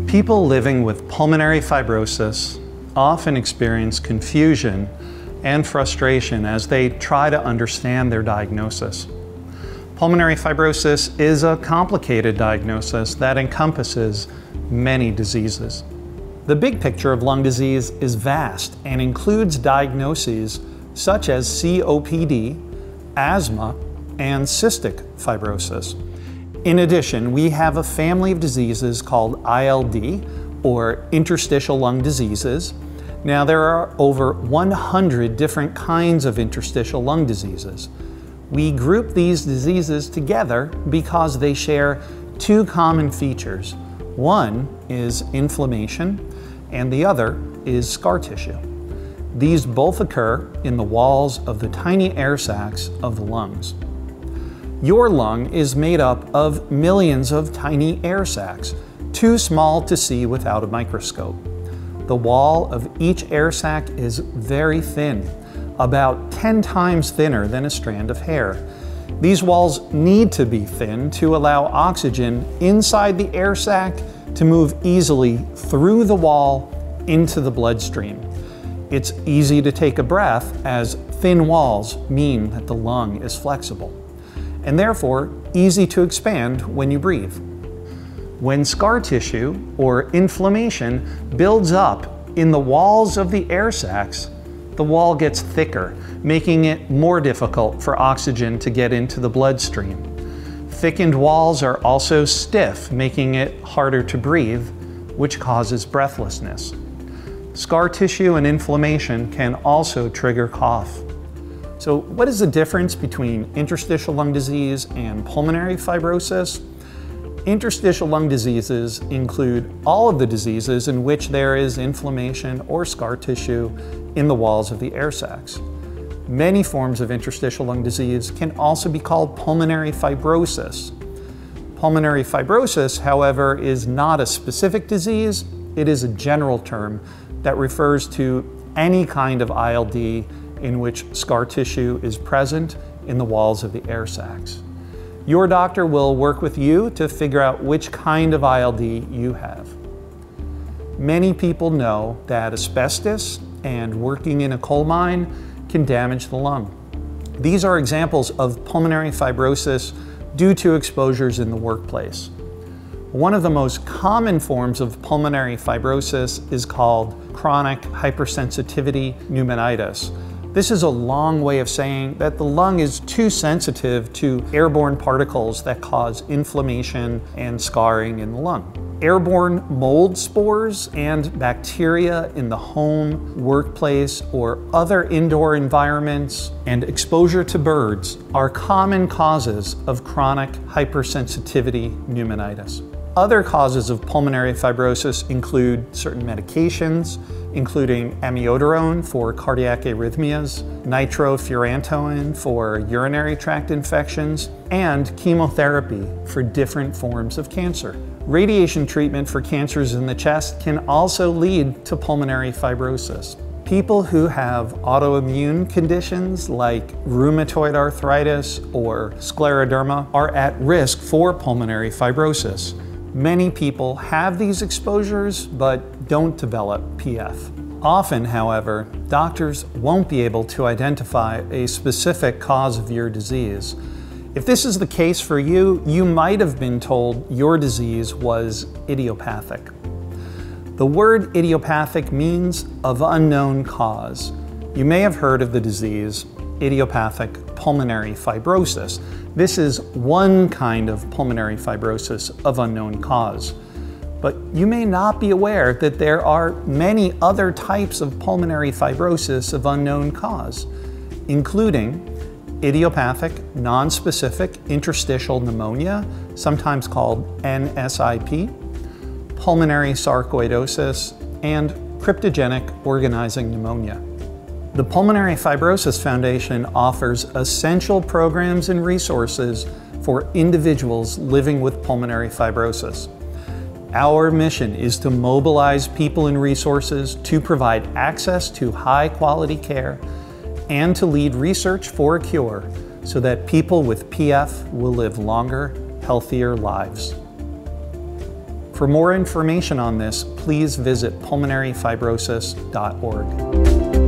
People living with pulmonary fibrosis often experience confusion and frustration as they try to understand their diagnosis. Pulmonary fibrosis is a complicated diagnosis that encompasses many diseases. The big picture of lung disease is vast and includes diagnoses such as COPD, asthma, and cystic fibrosis. In addition, we have a family of diseases called ILD, or interstitial lung diseases. Now, there are over 100 different kinds of interstitial lung diseases. We group these diseases together because they share two common features. One is inflammation, and the other is scar tissue. These both occur in the walls of the tiny air sacs of the lungs. Your lung is made up of millions of tiny air sacs, too small to see without a microscope. The wall of each air sac is very thin, about 10 times thinner than a strand of hair. These walls need to be thin to allow oxygen inside the air sac to move easily through the wall into the bloodstream. It's easy to take a breath as thin walls mean that the lung is flexible, and therefore easy to expand when you breathe. When scar tissue or inflammation builds up in the walls of the air sacs, the wall gets thicker, making it more difficult for oxygen to get into the bloodstream. Thickened walls are also stiff, making it harder to breathe, which causes breathlessness. Scar tissue and inflammation can also trigger cough. So what is the difference between interstitial lung disease and pulmonary fibrosis? Interstitial lung diseases include all of the diseases in which there is inflammation or scar tissue in the walls of the air sacs. Many forms of interstitial lung disease can also be called pulmonary fibrosis. Pulmonary fibrosis, however, is not a specific disease. It is a general term that refers to any kind of ILD in which scar tissue is present in the walls of the air sacs. Your doctor will work with you to figure out which kind of ILD you have. Many people know that asbestos and working in a coal mine can damage the lung. These are examples of pulmonary fibrosis due to exposures in the workplace. One of the most common forms of pulmonary fibrosis is called chronic hypersensitivity pneumonitis. This is a long way of saying that the lung is too sensitive to airborne particles that cause inflammation and scarring in the lung. Airborne mold spores and bacteria in the home, workplace, or other indoor environments, and exposure to birds are common causes of chronic hypersensitivity pneumonitis. Other causes of pulmonary fibrosis include certain medications, including amiodarone for cardiac arrhythmias, nitrofurantoin for urinary tract infections, and chemotherapy for different forms of cancer. Radiation treatment for cancers in the chest can also lead to pulmonary fibrosis. People who have autoimmune conditions like rheumatoid arthritis or scleroderma are at risk for pulmonary fibrosis. Many people have these exposures but don't develop PF. Often, however, doctors won't be able to identify a specific cause of your disease. If this is the case for you, you might have been told your disease was idiopathic. The word idiopathic means of unknown cause. You may have heard of the disease idiopathic pulmonary fibrosis. This is one kind of pulmonary fibrosis of unknown cause. But you may not be aware that there are many other types of pulmonary fibrosis of unknown cause, including idiopathic nonspecific interstitial pneumonia, sometimes called NSIP, pulmonary sarcoidosis, and cryptogenic organizing pneumonia. The Pulmonary Fibrosis Foundation offers essential programs and resources for individuals living with pulmonary fibrosis. Our mission is to mobilize people and resources to provide access to high-quality care and to lead research for a cure so that people with PF will live longer, healthier lives. For more information on this, please visit pulmonaryfibrosis.org.